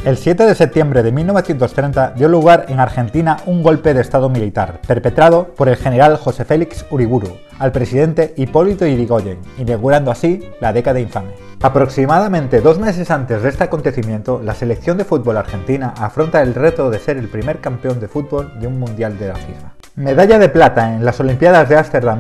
El 7 de septiembre de 1930 dio lugar en Argentina un golpe de estado militar, perpetrado por el general José Félix Uriburu, al presidente Hipólito Yrigoyen, inaugurando así la década infame. Aproximadamente 2 meses antes de este acontecimiento, la selección de fútbol argentina afronta el reto de ser el primer campeón de fútbol de un mundial de la FIFA. Medalla de plata en las Olimpiadas de Ámsterdam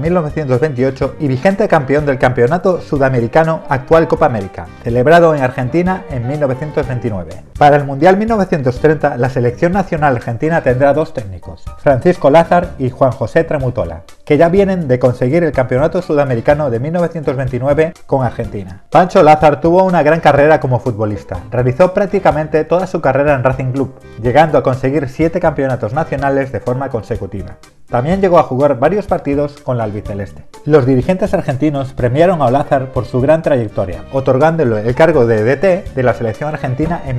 1928 y vigente campeón del Campeonato Sudamericano, actual Copa América, celebrado en Argentina en 1929. Para el Mundial 1930, la selección nacional argentina tendrá 2 técnicos, Francisco Lázaro y Juan José Tramutola, que ya vienen de conseguir el Campeonato Sudamericano de 1929 con Argentina. Pancho Lázaro tuvo una gran carrera como futbolista, realizó prácticamente toda su carrera en Racing Club, llegando a conseguir 7 campeonatos nacionales de forma consecutiva. También llegó a jugar varios partidos con la albiceleste. Los dirigentes argentinos premiaron a Lázaro por su gran trayectoria, otorgándole el cargo de DT de la selección argentina en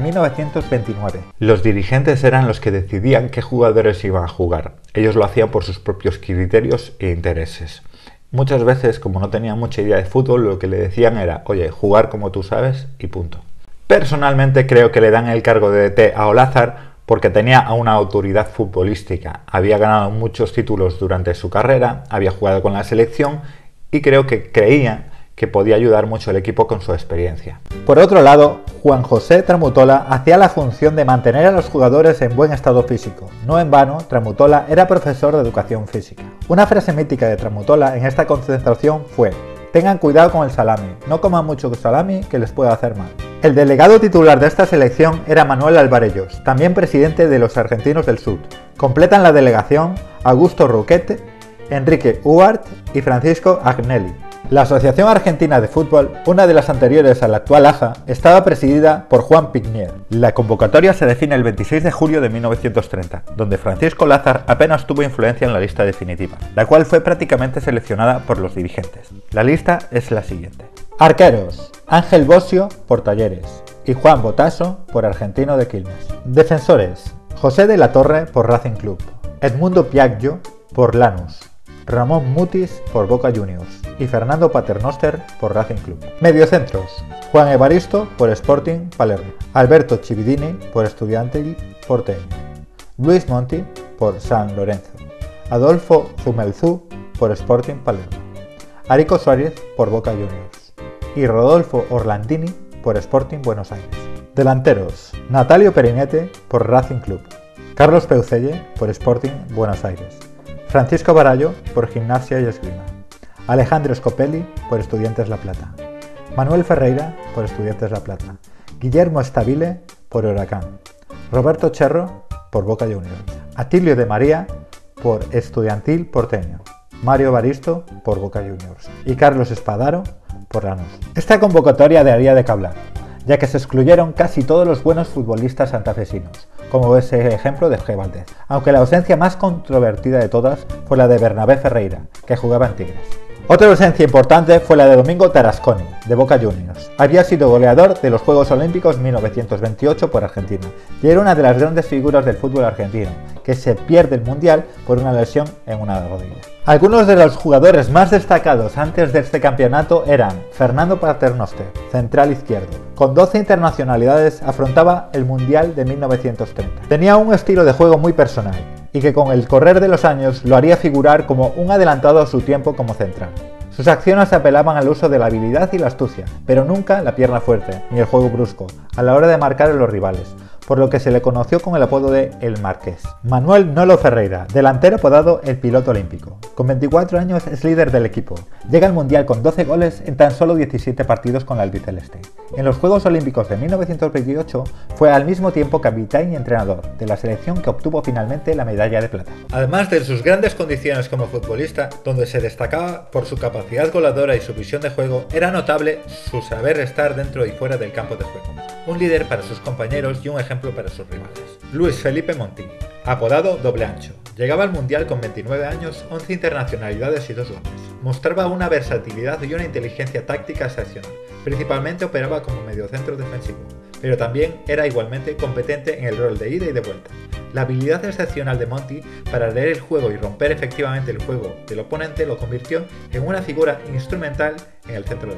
1929. Los dirigentes eran los que decidían qué jugadores iban a jugar. Ellos lo hacían por sus propios criterios e intereses. Muchas veces, como no tenían mucha idea de fútbol, lo que le decían era, oye, jugar como tú sabes y punto. Personalmente creo que le dan el cargo de DT a Olazar porque tenía una autoridad futbolística, había ganado muchos títulos durante su carrera, había jugado con la selección y creo que creía que podía ayudar mucho al equipo con su experiencia. Por otro lado, Juan José Tramutola hacía la función de mantener a los jugadores en buen estado físico. No en vano, Tramutola era profesor de educación física. Una frase mítica de Tramutola en esta concentración fue: tengan cuidado con el salami, no coman mucho salami que les puede hacer mal. El delegado titular de esta selección era Manuel Alvarellos, también presidente de los Argentinos del Sur. Completan la delegación Augusto Roquette, Enrique Huart y Francisco Agnelli. La Asociación Argentina de Fútbol, una de las anteriores a la actual AFA, estaba presidida por Juan Pignier. La convocatoria se define el 26 de julio de 1930, donde Francisco Lázaro apenas tuvo influencia en la lista definitiva, la cual fue prácticamente seleccionada por los dirigentes. La lista es la siguiente. Arqueros: Ángel Bosio por Talleres y Juan Botasso por Argentino de Quilmes. Defensores: José de la Torre por Racing Club, Edmundo Piaggio por Lanús, Ramón Mutis por Boca Juniors y Fernando Paternoster por Racing Club. Mediocentros: Juan Evaristo por Sporting Palermo, Alberto Chividini por Estudiantil Porteño, Luis Monti por San Lorenzo, Adolfo Zumelzú por Sporting Palermo, Arico Suárez por Boca Juniors y Rodolfo Orlandini por Sporting Buenos Aires. Delanteros: Natalio Perinetti por Racing Club, Carlos Peucelle por Sporting Buenos Aires, Francisco Barallo por Gimnasia y Esgrima, Alejandro Scopelli por Estudiantes La Plata, Manuel Ferreira por Estudiantes La Plata, Guillermo Stabile por Huracán, Roberto Cherro por Boca Juniors, Atilio de María por Estudiantil Porteño, Mario Baristo por Boca Juniors y Carlos Espadaro por Lanús. Esta convocatoria daría de qué hablar, ya que se excluyeron casi todos los buenos futbolistas santafesinos, como ese ejemplo de G. Valdez, aunque la ausencia más controvertida de todas fue la de Bernabé Ferreira, que jugaba en Tigres. Otra ausencia importante fue la de Domingo Tarasconi, de Boca Juniors. Había sido goleador de los Juegos Olímpicos 1928 por Argentina y era una de las grandes figuras del fútbol argentino, que se pierde el Mundial por una lesión en una rodilla. Algunos de los jugadores más destacados antes de este campeonato eran Fernando Paternoster, central izquierdo. Con 12 internacionalidades afrontaba el Mundial de 1930. Tenía un estilo de juego muy personal y que con el correr de los años lo haría figurar como un adelantado a su tiempo como central. Sus acciones apelaban al uso de la habilidad y la astucia, pero nunca la pierna fuerte ni el juego brusco a la hora de marcar a los rivales, por lo que se le conoció con el apodo de El Marqués. Manuel Nolo Ferreira, delantero apodado El Piloto Olímpico. Con 24 años es líder del equipo. Llega al Mundial con 12 goles en tan solo 17 partidos con la albiceleste. En los Juegos Olímpicos de 1928 fue al mismo tiempo capitán y entrenador de la selección que obtuvo finalmente la medalla de plata. Además de sus grandes condiciones como futbolista, donde se destacaba por su capacidad goleadora y su visión de juego, era notable su saber estar dentro y fuera del campo de juego. Un líder para sus compañeros y un ejemplo para sus rivales. Luis Felipe Monti, apodado Doble Ancho, llegaba al Mundial con 29 años, 11 internacionalidades y 2 goles. Mostraba una versatilidad y una inteligencia táctica excepcional. Principalmente operaba como mediocentro defensivo, pero también era igualmente competente en el rol de ida y de vuelta. La habilidad excepcional de Monti para leer el juego y romper efectivamente el juego del oponente lo convirtió en una figura instrumental en el centro del campo.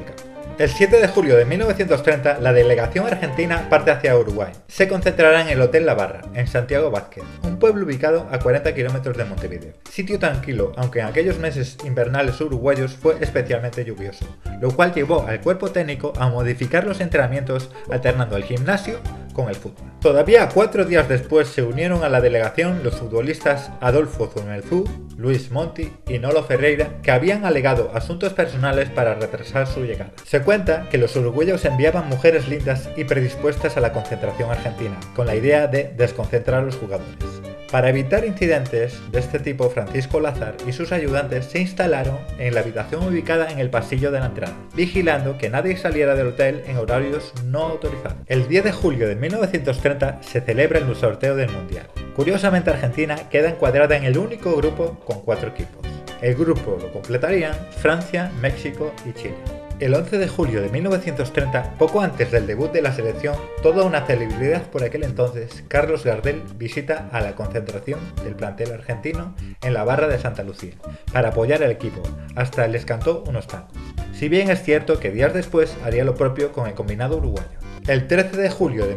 El 7 de julio de 1930, la delegación argentina parte hacia Uruguay. Se concentrará en el Hotel La Barra, en Santiago Vázquez, un pueblo ubicado a 40 kilómetros de Montevideo. Sitio tranquilo, aunque en aquellos meses invernales uruguayos fue especialmente lluvioso, lo cual llevó al cuerpo técnico a modificar los entrenamientos alternando el gimnasio con el fútbol. Todavía 4 días después se unieron a la delegación los futbolistas Adolfo Zumelzú, Luis Monti y Nolo Ferreira, que habían alegado asuntos personales para retrasar su llegada. Se cuenta que los uruguayos enviaban mujeres lindas y predispuestas a la concentración argentina, con la idea de desconcentrar a los jugadores. Para evitar incidentes de este tipo, Francisco Lazar y sus ayudantes se instalaron en la habitación ubicada en el pasillo de la entrada, vigilando que nadie saliera del hotel en horarios no autorizados. El 10 de julio de 1930 se celebra el sorteo del Mundial. Curiosamente, Argentina queda encuadrada en el único grupo con 4 equipos. El grupo lo completarían Francia, México y Chile. El 11 de julio de 1930, poco antes del debut de la selección, toda una celebridad por aquel entonces, Carlos Gardel visita a la concentración del plantel argentino en la Barra de Santa Lucía, para apoyar al equipo, hasta les cantó unos tangos. Si bien es cierto que días después haría lo propio con el combinado uruguayo. El 13 de julio de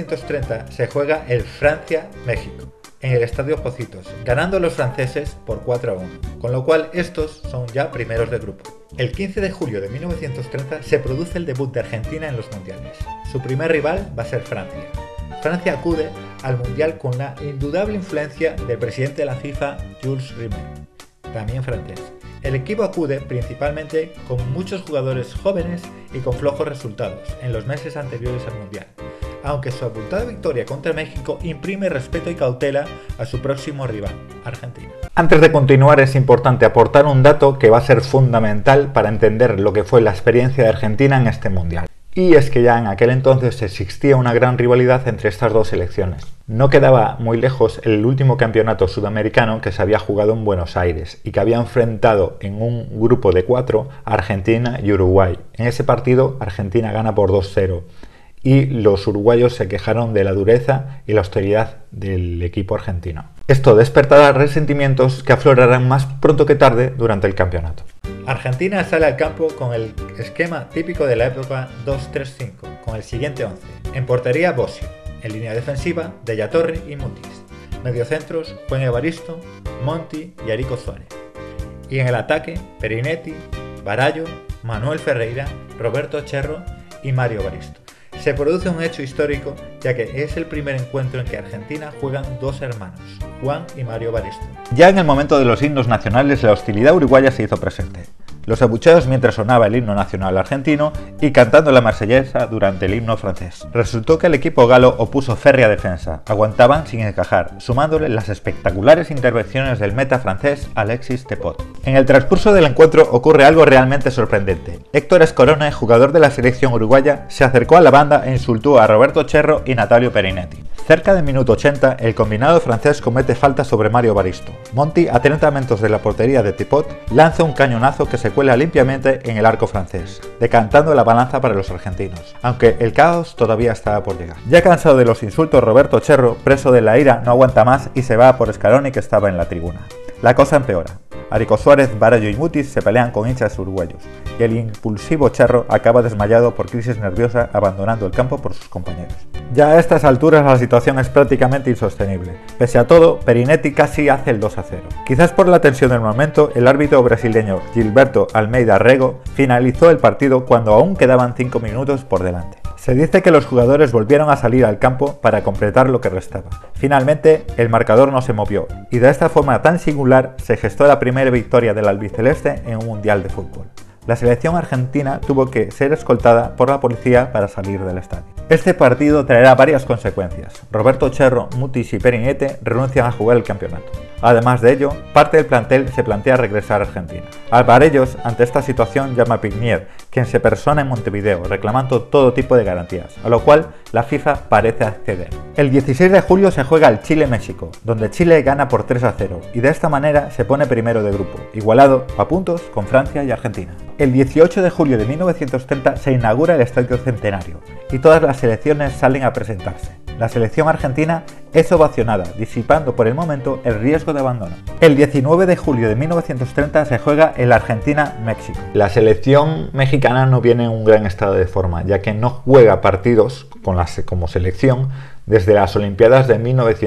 1930 se juega el Francia-México, en el Estadio Pocitos, ganando los franceses por 4-1, con lo cual estos son ya primeros de grupo. El 15 de julio de 1930 se produce el debut de Argentina en los mundiales. Su primer rival va a ser Francia. Francia acude al mundial con la indudable influencia del presidente de la FIFA, Jules Rimet, también francés. El equipo acude principalmente con muchos jugadores jóvenes y con flojos resultados en los meses anteriores al mundial, aunque su abultada victoria contra México imprime respeto y cautela a su próximo rival, Argentina. Antes de continuar, es importante aportar un dato que va a ser fundamental para entender lo que fue la experiencia de Argentina en este mundial. Y es que ya en aquel entonces existía una gran rivalidad entre estas dos selecciones. No quedaba muy lejos el último campeonato sudamericano que se había jugado en Buenos Aires y que había enfrentado en un grupo de 4 a Argentina y Uruguay. En ese partido Argentina gana por 2-0. Y los uruguayos se quejaron de la dureza y la austeridad del equipo argentino. Esto despertará resentimientos que aflorarán más pronto que tarde durante el campeonato. Argentina sale al campo con el esquema típico de la época 2-3-5, con el siguiente 11. En portería Bosio, en línea defensiva Della Torre y Mutis. Mediocentros Juan Evaristo, Monti y Arico Suárez. Y en el ataque Perinetti, Barallo, Manuel Ferreira, Roberto Cherro y Mario Evaristo. Se produce un hecho histórico, ya que es el primer encuentro en que Argentina juegan 2 hermanos, Juan y Mario Evaristo. Ya en el momento de los himnos nacionales, la hostilidad uruguaya se hizo presente. Los abucheos mientras sonaba el himno nacional argentino y cantando la marsellesa durante el himno francés. Resultó que el equipo galo opuso férrea defensa, aguantaban sin encajar, sumándole las espectaculares intervenciones del meta francés Alexis Tepot. En el transcurso del encuentro ocurre algo realmente sorprendente. Héctor Escorone, jugador de la selección uruguaya, se acercó a la banda e insultó a Roberto Cherro y Natalio Perinetti. Cerca del minuto 80, el combinado francés comete falta sobre Mario Evaristo. Monti, a 30 metros de la portería de Tepot, lanza un cañonazo que se cuela limpiamente en el arco francés, decantando la balanza para los argentinos, aunque el caos todavía estaba por llegar. Ya cansado de los insultos, Roberto Cherro, preso de la ira, no aguanta más y se va por Scaloni, que estaba en la tribuna. La cosa empeora. Arico Suárez, Barallo y Mutis se pelean con hinchas uruguayos, y el impulsivo Cherro acaba desmayado por crisis nerviosa, abandonando el campo por sus compañeros. Ya a estas alturas la situación es prácticamente insostenible. Pese a todo, Perinetti casi hace el 2-0. Quizás por la tensión del momento, el árbitro brasileño Gilberto Almeida Rego finalizó el partido cuando aún quedaban 5 minutos por delante. Se dice que los jugadores volvieron a salir al campo para completar lo que restaba. Finalmente, el marcador no se movió, y de esta forma tan singular se gestó la primera victoria del albiceleste en un mundial de fútbol. La selección argentina tuvo que ser escoltada por la policía para salir del estadio. Este partido traerá varias consecuencias. Roberto Cherro, Mutis y Perinetti renuncian a jugar el campeonato. Además de ello, parte del plantel se plantea regresar a Argentina. Alvarellos, ante esta situación, llama a Pignier, quien se persona en Montevideo, reclamando todo tipo de garantías, a lo cual la FIFA parece acceder. El 16 de julio se juega el Chile-México, donde Chile gana por 3-0, y de esta manera se pone primero de grupo, igualado a puntos con Francia y Argentina. El 18 de julio de 1930 se inaugura el Estadio Centenario, y todas las selecciones salen a presentarse. La selección argentina es ovacionada, disipando por el momento el riesgo de abandono. El 19 de julio de 1930 se juega el Argentina-México. La selección mexicana no viene en un gran estado de forma, ya que no juega partidos como selección desde las Olimpiadas de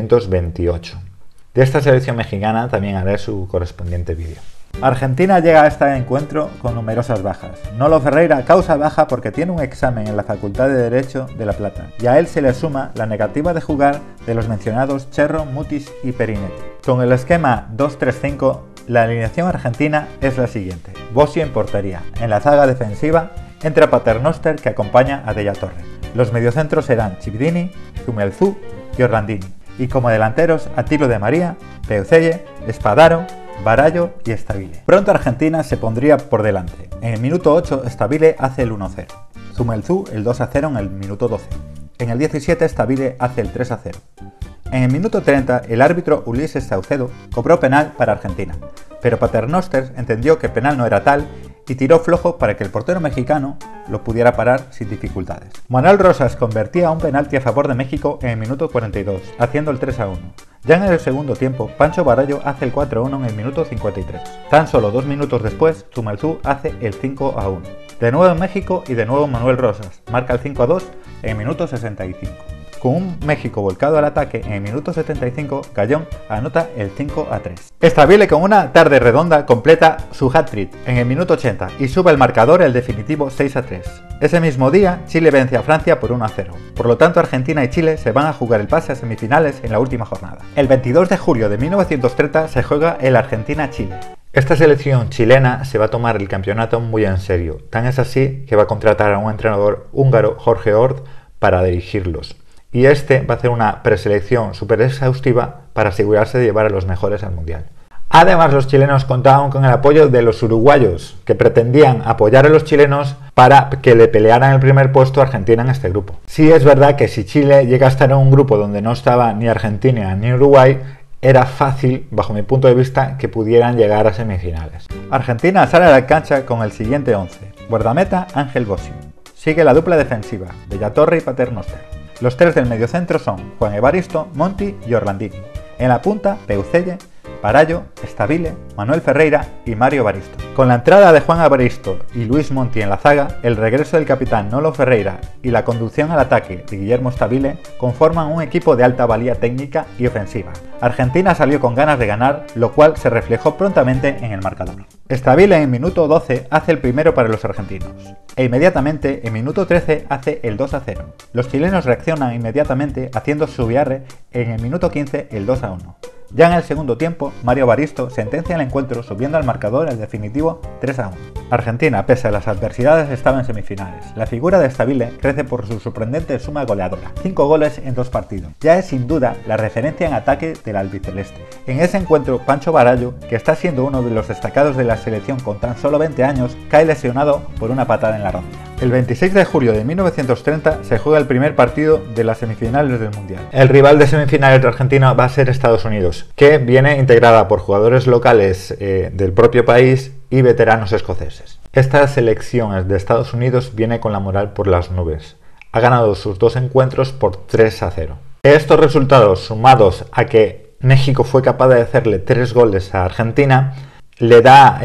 1928. De esta selección mexicana también haré su correspondiente vídeo. Argentina llega a este encuentro con numerosas bajas. Nolo Ferreira causa baja porque tiene un examen en la Facultad de Derecho de La Plata, y a él se le suma la negativa de jugar de los mencionados Cherro, Mutis y Perinetti. Con el esquema 2-3-5, la alineación argentina es la siguiente: Bosio en portería. En la zaga defensiva entra Paternoster, que acompaña a Della Torre. Los mediocentros serán Chibdini, Zumelzu y Orlandini. Y como delanteros, Attilio de María, Peuzelle, Spadaro, Barallo y Stabile. Pronto Argentina se pondría por delante. En el minuto 8 Stabile hace el 1-0. Zumelzu el 2-0 en el minuto 12. En el 17 Stabile hace el 3-0. En el minuto 30 el árbitro Ulises Saucedo cobró penal para Argentina, pero Paternoster entendió que penal no era tal y tiró flojo para que el portero mexicano lo pudiera parar sin dificultades. Manuel Rosas convertía un penalti a favor de México en el minuto 42, haciendo el 3-1. Ya en el segundo tiempo, Pancho Barallo hace el 4-1 en el minuto 53. Tan solo 2 minutos después, Zumelzu hace el 5-1. De nuevo en México y de nuevo Manuel Rosas marca el 5-2 en el minuto 65. Con un México volcado al ataque en el minuto 75, Gallón anota el 5-3. Stabile, con una tarde redonda, completa su hat-trick en el minuto 80 y sube al marcador el definitivo 6-3. Ese mismo día, Chile vence a Francia por 1-0. Por lo tanto, Argentina y Chile se van a jugar el pase a semifinales en la última jornada. El 22 de julio de 1930 se juega el Argentina-Chile. Esta selección chilena se va a tomar el campeonato muy en serio, tan es así que va a contratar a un entrenador húngaro, Jorge Ord, para dirigirlos. Y este va a hacer una preselección súper exhaustiva para asegurarse de llevar a los mejores al Mundial. Además, los chilenos contaban con el apoyo de los uruguayos, que pretendían apoyar a los chilenos para que le pelearan el primer puesto a Argentina en este grupo. Sí es verdad que si Chile llega a estar en un grupo donde no estaba ni Argentina ni Uruguay, era fácil, bajo mi punto de vista, que pudieran llegar a semifinales. Argentina sale a la cancha con el siguiente 11. Guardameta, Ángel Bosio. Sigue la dupla defensiva, Della Torre y Paternoster. Los tres del mediocentro son Juan Evaristo, Monti y Orlandini. En la punta, Peuzelle, Barallo, Stabile, Manuel Ferreira y Mario Evaristo. Con la entrada de Juan Evaristo y Luis Monti en la zaga, el regreso del capitán Nolo Ferreira y la conducción al ataque de Guillermo Stabile conforman un equipo de alta valía técnica y ofensiva. Argentina salió con ganas de ganar, lo cual se reflejó prontamente en el marcador. Stabile en minuto 12 hace el primero para los argentinos, e inmediatamente en minuto 13 hace el 2-0. Los chilenos reaccionan inmediatamente haciendo su viarre en el minuto 15 el 2-1. Ya en el segundo tiempo, Mario Evaristo sentencia el encuentro subiendo al marcador el definitivo 3-1. Argentina, pese a las adversidades, estaba en semifinales. La figura de Stabile crece por su sorprendente suma goleadora, 5 goles en 2 partidos. Ya es sin duda la referencia en ataque del albiceleste. En ese encuentro, Pancho Barallo, que está siendo uno de los destacados de la selección con tan solo 20 años, cae lesionado por una patada en la rodilla. El 26 de julio de 1930 se juega el primer partido de las semifinales del Mundial. El rival de semifinales de Argentina va a ser Estados Unidos, que viene integrada por jugadores locales del propio país y veteranos escoceses. Esta selección de Estados Unidos viene con la moral por las nubes. Ha ganado sus 2 encuentros por 3-0. Estos resultados, sumados a que México fue capaz de hacerle 3 goles a Argentina, le da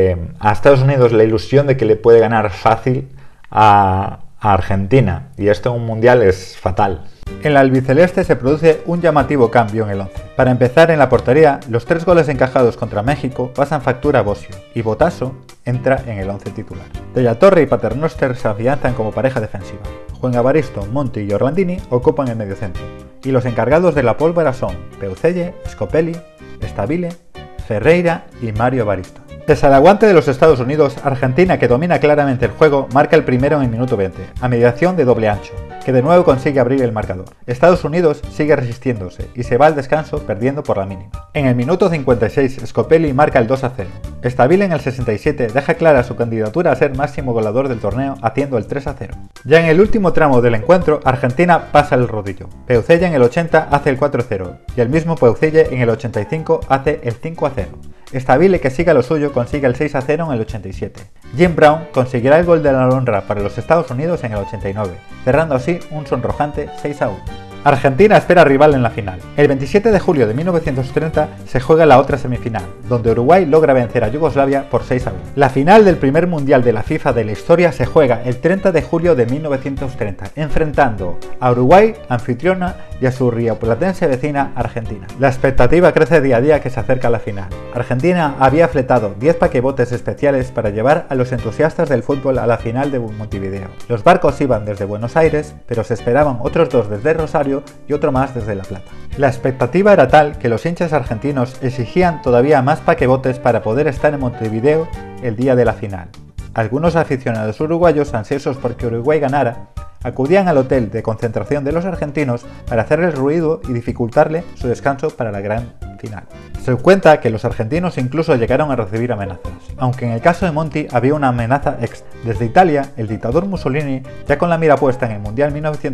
a Estados Unidos la ilusión de que le puede ganar fácil a Argentina, y esto en un mundial es fatal. En la albiceleste se produce un llamativo cambio en el 11. Para empezar, en la portería, los 3 goles encajados contra México pasan factura a Bosio, y Botasso entra en el 11 titular. Della Torre y Paternoster se afianzan como pareja defensiva. Juan Evaristo, Monti y Orlandini ocupan el mediocentro, y los encargados de la pólvora son Peuzelle, Scopelli, Stabile, Ferreira y Mario Evaristo. Pese al aguante de los Estados Unidos, Argentina, que domina claramente el juego, marca el primero en el minuto 20, a mediación de Doble Ancho, que de nuevo consigue abrir el marcador. Estados Unidos sigue resistiéndose y se va al descanso perdiendo por la mínima. En el minuto 56, Scopelli marca el 2-0. Stabile en el 67 deja clara su candidatura a ser máximo goleador del torneo haciendo el 3-0. Ya en el último tramo del encuentro, Argentina pasa el rodillo. Peuzelle en el 80 hace el 4-0 y el mismo Peuzelle en el 85 hace el 5-0. Stabile, que sigue a lo suyo, consigue el 6-0 en el 87. Jim Brown conseguirá el gol de la honra para los Estados Unidos en el 89, cerrando así un sonrojante 6-1. Argentina espera rival en la final. El 27 de julio de 1930 se juega la otra semifinal, donde Uruguay logra vencer a Yugoslavia por 6-1. La final del primer mundial de la FIFA de la historia se juega el 30 de julio de 1930, enfrentando a Uruguay, anfitriona, y a su rioplatense vecina Argentina. La expectativa crece día a día que se acerca a la final. Argentina había fletado 10 paquebotes especiales para llevar a los entusiastas del fútbol a la final de Montevideo. Los barcos iban desde Buenos Aires, pero se esperaban otros 2 desde Rosario y otro más desde La Plata. La expectativa era tal que los hinchas argentinos exigían todavía más paquebotes para poder estar en Montevideo el día de la final. Algunos aficionados uruguayos, ansiosos porque Uruguay ganara, acudían al hotel de concentración de los argentinos para hacerles ruido y dificultarle su descanso para la gran final. Se cuenta que los argentinos incluso llegaron a recibir amenazas, aunque en el caso de Monti había una amenaza extra. Desde Italia, el dictador Mussolini, ya con la mira puesta en el Mundial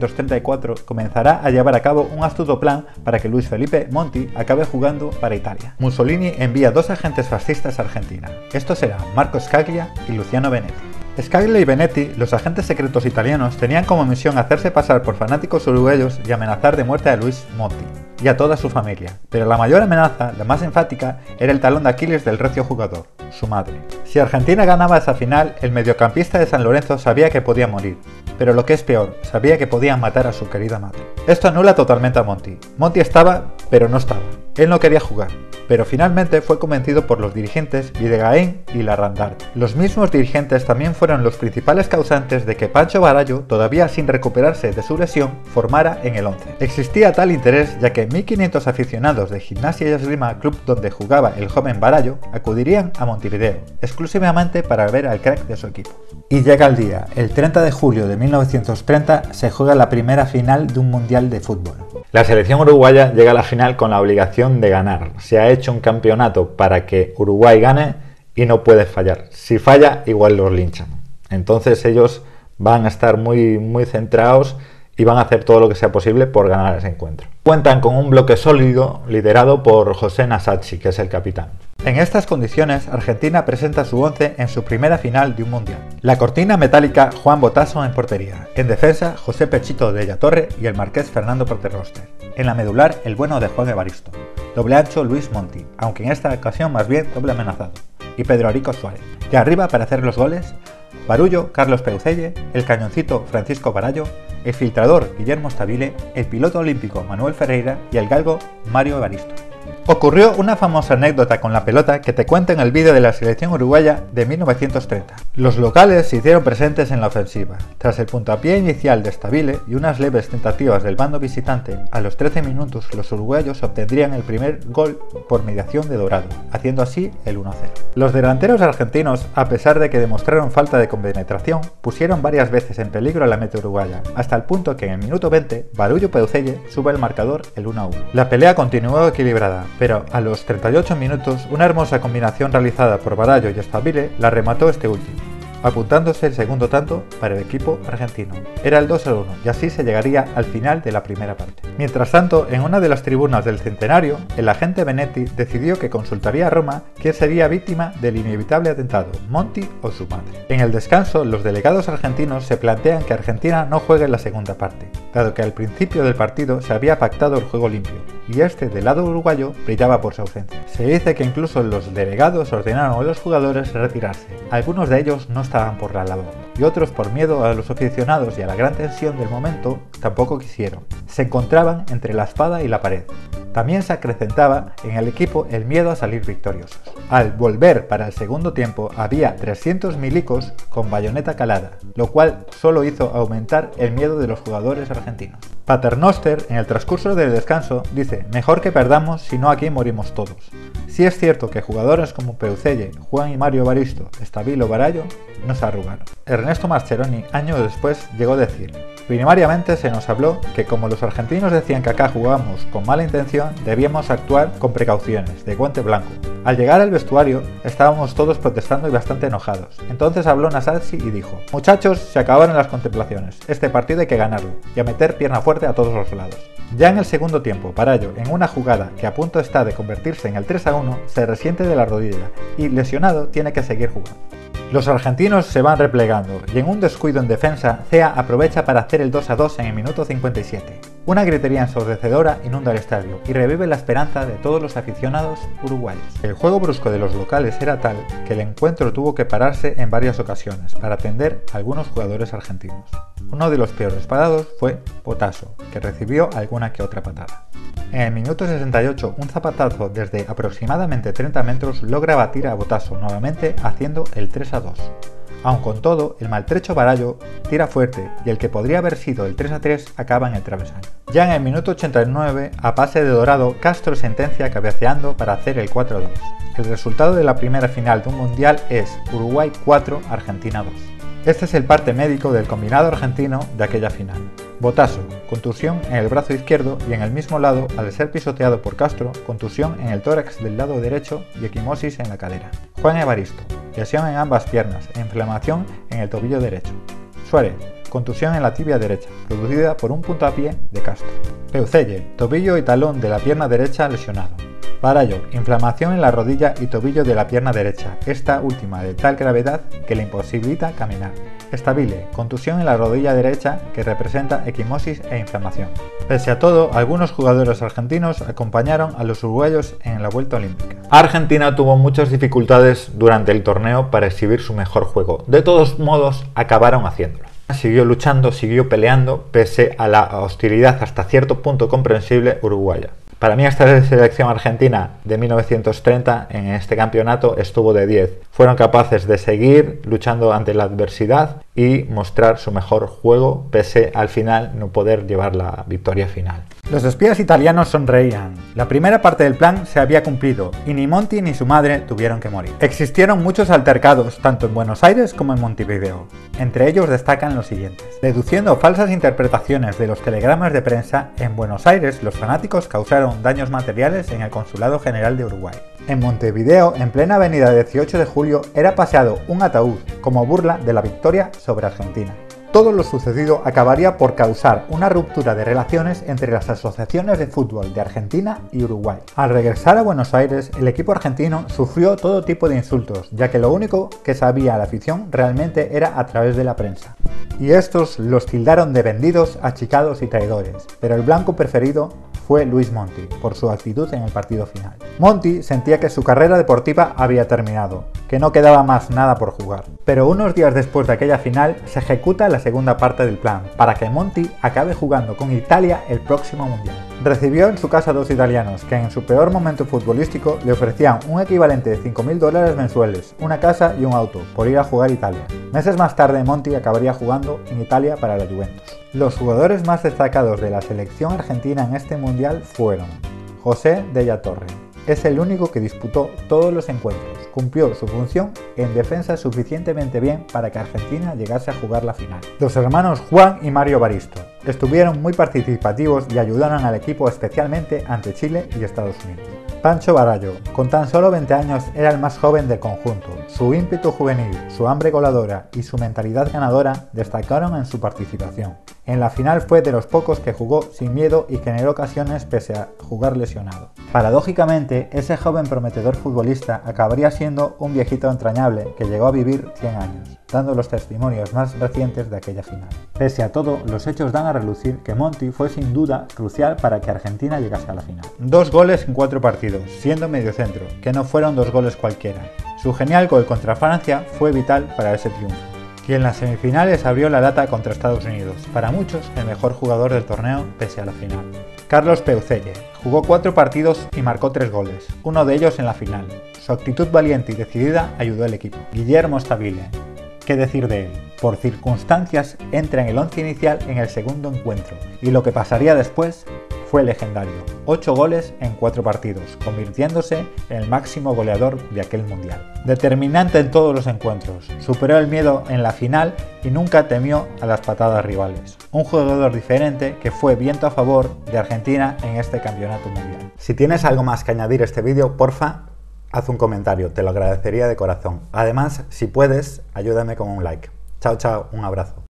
1934, comenzará a llevar a cabo un astuto plan para que Luis Felipe Monti acabe jugando para Italia. Mussolini envía 2 agentes fascistas a Argentina. Estos serán Marco Scaglia y Luciano Benetti. Scaglia y Benetti, los agentes secretos italianos, tenían como misión hacerse pasar por fanáticos uruguayos y amenazar de muerte a Luis Monti y a toda su familia, pero la mayor amenaza, la más enfática, era el talón de Aquiles del recio jugador, su madre. Si Argentina ganaba esa final, el mediocampista de San Lorenzo sabía que podía morir, pero lo que es peor, sabía que podían matar a su querida madre. Esto anula totalmente a Monti. Monti estaba, pero no estaba. Él no quería jugar, pero finalmente fue convencido por los dirigentes Videgain y Larrandarte. Los mismos dirigentes también fueron los principales causantes de que Pancho Barallo, todavía sin recuperarse de su lesión, formara en el 11. Existía tal interés ya que 1.500 aficionados de Gimnasia y Esgrima, club donde jugaba el joven Barallo, acudirían a Montevideo, exclusivamente para ver al crack de su equipo. Y llega el día, el 30 de julio de 1930 se juega la primera final de un mundial de fútbol. La selección uruguaya llega a la final con la obligación de ganar. Se ha hecho un campeonato para que Uruguay gane y no puede fallar. Si falla, igual los linchan. Entonces ellos van a estar muy centrados y van a hacer todo lo que sea posible por ganar ese encuentro. Cuentan con un bloque sólido liderado por José Nasacci, que es el capitán. En estas condiciones, Argentina presenta su 11 en su primera final de un mundial. La cortina metálica, Juan Botasso en portería. En defensa, José Pechito de la Torre y el marqués Fernando Paternoster. En la medular, el bueno de Juan Evaristo. Doble ancho, Luis Monti, aunque en esta ocasión más bien doble amenazado. Y Pedro Arico Suárez. Y arriba, para hacer los goles, Barullo, Carlos Peucelle, el cañoncito Francisco Barallo, el filtrador Guillermo Stabile, el piloto olímpico Manuel Ferreira y el galgo Mario Evaristo. Ocurrió una famosa anécdota con la pelota que te cuento en el vídeo de la selección uruguaya de 1930. Los locales se hicieron presentes en la ofensiva. Tras el puntapié inicial de Stabile y unas leves tentativas del bando visitante, a los 13 minutos los uruguayos obtendrían el primer gol por mediación de Dorado, haciendo así el 1-0. Los delanteros argentinos, a pesar de que demostraron falta de compenetración, pusieron varias veces en peligro a la meta uruguaya, hasta el punto que en el minuto 20, Barullo Peucelle sube el marcador el 1-1. La pelea continuó equilibrada, pero a los 38 minutos una hermosa combinación realizada por Barallo y Stabile la remató este último, apuntándose el segundo tanto para el equipo argentino. Era el 2-1 y así se llegaría al final de la primera parte. Mientras tanto, en una de las tribunas del Centenario, el agente Benetti decidió que consultaría a Roma quién sería víctima del inevitable atentado, Monti o su madre. En el descanso, los delegados argentinos se plantean que Argentina no juegue en la segunda parte, dado que al principio del partido se había pactado el juego limpio, y este del lado uruguayo brillaba por su ausencia. Se dice que incluso los delegados ordenaron a los jugadores retirarse. Algunos de ellos no estaban por la labor, y otros por miedo a los aficionados y a la gran tensión del momento tampoco quisieron. Se encontraban entre la espada y la pared. También se acrecentaba en el equipo el miedo a salir victoriosos. Al volver para el segundo tiempo había 300 milicos con bayoneta calada, lo cual solo hizo aumentar el miedo de los jugadores argentinos. Paternoster, en el transcurso del descanso, dice: mejor que perdamos, si no aquí morimos todos. Sí es cierto que jugadores como Peucelle, Juan y Mario Evaristo, Stabile o Barallo no se arrugaron. Ernesto Mascheroni, años después, llegó a decir: primariamente se nos habló que como los argentinos decían que acá jugábamos con mala intención, debíamos actuar con precauciones, de guante blanco. Al llegar al vestuario, estábamos todos protestando y bastante enojados. Entonces habló Nasacci y dijo: muchachos, se acabaron las contemplaciones, este partido hay que ganarlo, y a meter pierna fuerte a todos los lados. Ya en el segundo tiempo, Barallo, en una jugada que a punto está de convertirse en el 3-1, se resiente de la rodilla y, lesionado, tiene que seguir jugando. Los argentinos se van replegando y en un descuido en defensa, Cea aprovecha para hacer el 2-2 en el minuto 57. Una gritería ensordecedora inunda el estadio y revive la esperanza de todos los aficionados uruguayos. El juego brusco de los locales era tal que el encuentro tuvo que pararse en varias ocasiones para atender a algunos jugadores argentinos. Uno de los peores parados fue Botasso, que recibió alguna que otra patada. En el minuto 68, un zapatazo desde aproximadamente 30 metros logra batir a Botasso nuevamente haciendo el 3-2. Aun con todo, el maltrecho Barallo tira fuerte y el que podría haber sido el 3-3 acaba en el travesaño. Ya en el minuto 89, a pase de Dorado, Castro sentencia cabeceando para hacer el 4-2. El resultado de la primera final de un mundial es Uruguay 4, Argentina 2. Este es el parte médico del combinado argentino de aquella final. Botasso, contusión en el brazo izquierdo y en el mismo lado, al ser pisoteado por Castro, contusión en el tórax del lado derecho y equimosis en la cadera. Juan Evaristo, lesión en ambas piernas e inflamación en el tobillo derecho. Suárez, contusión en la tibia derecha, producida por un puntapié de Castro. Peucelle, tobillo y talón de la pierna derecha lesionado. Barallo, inflamación en la rodilla y tobillo de la pierna derecha, esta última de tal gravedad que le imposibilita caminar. Stabile, contusión en la rodilla derecha que representa equimosis e inflamación. Pese a todo, algunos jugadores argentinos acompañaron a los uruguayos en la vuelta olímpica. Argentina tuvo muchas dificultades durante el torneo para exhibir su mejor juego. De todos modos, acabaron haciéndolo. Siguió luchando, siguió peleando, pese a la hostilidad hasta cierto punto comprensible uruguaya. Para mí esta selección argentina de 1930 en este campeonato estuvo de 10. Fueron capaces de seguir luchando ante la adversidad y mostrar su mejor juego, pese al final no poder llevar la victoria final. Los espías italianos sonreían. La primera parte del plan se había cumplido y ni Monti ni su madre tuvieron que morir. Existieron muchos altercados, tanto en Buenos Aires como en Montevideo. Entre ellos destacan los siguientes. Deduciendo falsas interpretaciones de los telegramas de prensa, en Buenos Aires los fanáticos causaron daños materiales en el Consulado General de Uruguay. En Montevideo, en plena avenida 18 de julio, era paseado un ataúd como burla de la victoria sobre Argentina. Todo lo sucedido acabaría por causar una ruptura de relaciones entre las asociaciones de fútbol de Argentina y Uruguay. Al regresar a Buenos Aires, el equipo argentino sufrió todo tipo de insultos, ya que lo único que sabía la afición realmente era a través de la prensa. Y estos los tildaron de vendidos, achicados y traidores, pero el blanco preferido fue Luis Monti, por su actitud en el partido final. Monti sentía que su carrera deportiva había terminado, que no quedaba más nada por jugar. Pero unos días después de aquella final se ejecuta la segunda parte del plan, para que Monti acabe jugando con Italia el próximo mundial. Recibió en su casa 2 italianos que en su peor momento futbolístico le ofrecían un equivalente de $5.000 mensuales, una casa y un auto, por ir a jugar a Italia. Meses más tarde Monti acabaría jugando en Italia para la Juventus. Los jugadores más destacados de la selección argentina en este mundial fueron José Della Torre. Es el único que disputó todos los encuentros, cumplió su función en defensa suficientemente bien para que Argentina llegase a jugar la final. Los hermanos Juan y Mario Evaristo estuvieron muy participativos y ayudaron al equipo especialmente ante Chile y Estados Unidos. Pancho Barallo, con tan solo 20 años, era el más joven del conjunto. Su ímpetu juvenil, su hambre goleadora y su mentalidad ganadora destacaron en su participación. En la final fue de los pocos que jugó sin miedo y generó ocasiones pese a jugar lesionado. Paradójicamente, ese joven prometedor futbolista acabaría siendo un viejito entrañable que llegó a vivir 100 años, dando los testimonios más recientes de aquella final. Pese a todo, los hechos dan a relucir que Monti fue sin duda crucial para que Argentina llegase a la final. 2 goles en 4 partidos, siendo mediocentro, que no fueron 2 goles cualquiera. Su genial gol contra Francia fue vital para ese triunfo. Y en las semifinales abrió la lata contra Estados Unidos, para muchos el mejor jugador del torneo pese a la final. Carlos Peucelle jugó 4 partidos y marcó 3 goles, uno de ellos en la final. Su actitud valiente y decidida ayudó al equipo. Guillermo Stabile, ¿qué decir de él? Por circunstancias entra en el 11 inicial en el segundo encuentro y lo que pasaría después fue legendario. 8 goles en 4 partidos, convirtiéndose en el máximo goleador de aquel mundial. Determinante en todos los encuentros, superó el miedo en la final y nunca temió a las patadas rivales. Un jugador diferente que fue viento a favor de Argentina en este campeonato mundial. Si tienes algo más que añadir a este vídeo, porfa, haz un comentario, te lo agradecería de corazón. Además, si puedes, ayúdame con un like. Chao, chao, un abrazo.